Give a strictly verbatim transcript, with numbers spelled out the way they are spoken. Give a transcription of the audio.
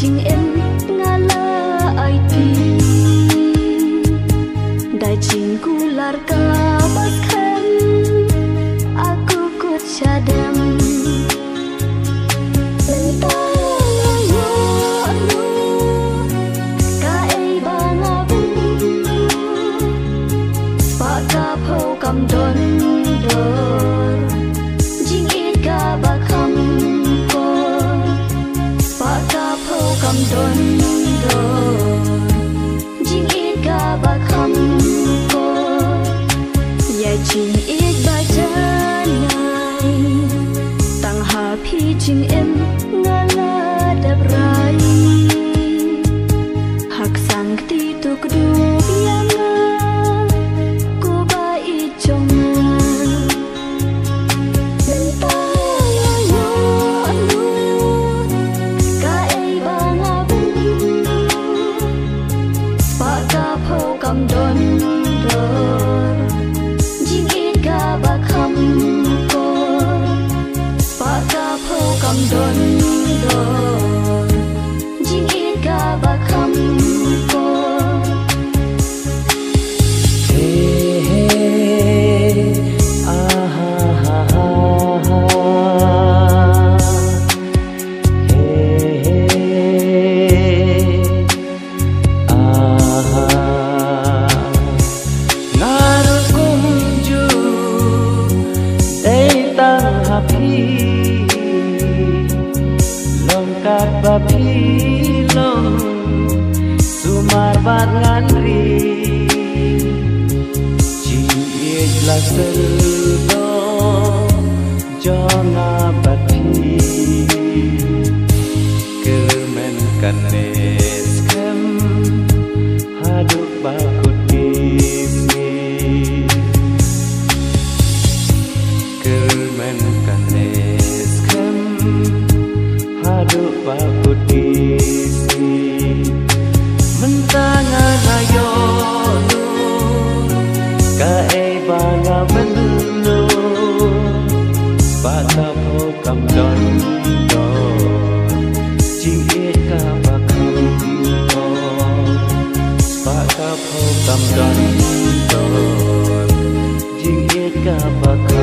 jing em ngala ai pi dai jing kular ka bakhan aku kut sadam cầm đón đón jing ít ga ba kham ko pa ka pho cầm đón đón jing ít ga ba kham ko ya jing ít ba cha nai tang ha phi jing em ngala dab rai hak sang ti tuk du yang cầm đón đón jing ít ga ba kham ko pa ka pho cầm đón đón jing ít ga ba kham ko hey hey ah ha ha ha hey hey ah ha kat ba phi long sumar bat ngan ri jing iet la sel do jona bat phi kemen kan nes kem haduk ba kutimi kemen kan nes kem haduk bakut isi mentangan ayo nu ka e banga bendu bata pho kam don don jing e ka bakam ko bata pho kam don don jing e ka bakam